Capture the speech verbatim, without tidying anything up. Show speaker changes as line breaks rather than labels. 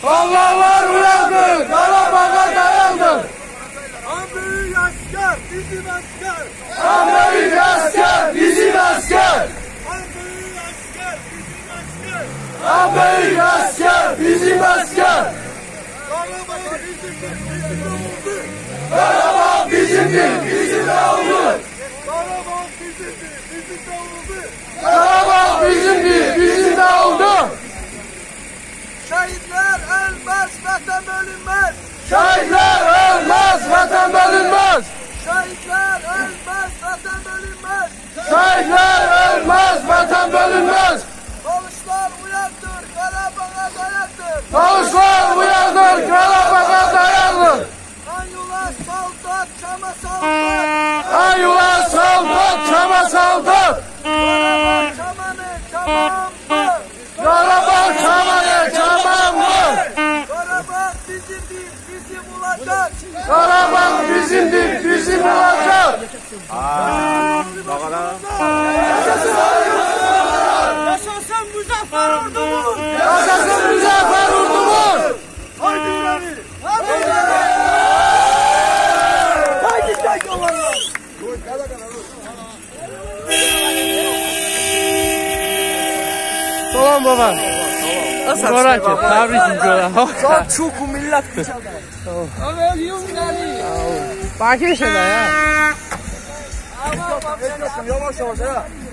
Vallalar uyandı, Karabağ'a dayandı.
En büyük asker bizim asker.
En büyük asker bizim asker.
En büyük asker bizim asker.
En büyük asker bizim asker.
Karabağ bizimdir, bizim de oldu.
Karabağ bizimdir, bizim de oldu.
Karabağ bizimdir, bizim de oldu.
Karabağ bizimdir, bizim de oldu.
Şehitler ölmez, vatan bölünmez.
Şehitler ölmez, vatan bölünmez.
Şehitler ölmez, vatan bölünmez.
Şehitler ölmez, vatan bölünmez.
Çavuşlar uyandır, Karabağ'a dayandır.
Çavuşlar uyandır, Karabağ'a dayandır.
Anyular saldat, çama saldat.
Ayular saldat, çama saldat.
Karabağ çamanı, çamamı.
Karabağ çamanı, çamamı.
Karabağ bizimdir, bizim olacak.
Karabağ bizimdir, bizim olacak.
Yaşasın Muzaffer ordumuz.
Yaşasın Muzaffer ordumuz.
Haydi ileri. Haydi ileri. Haydi sen yollarına.
Tamam baba. Sonra ki, tabrikin çoğla.
Çok çok millet.
Bakın şuna ya.
Yavaş yavaş ya.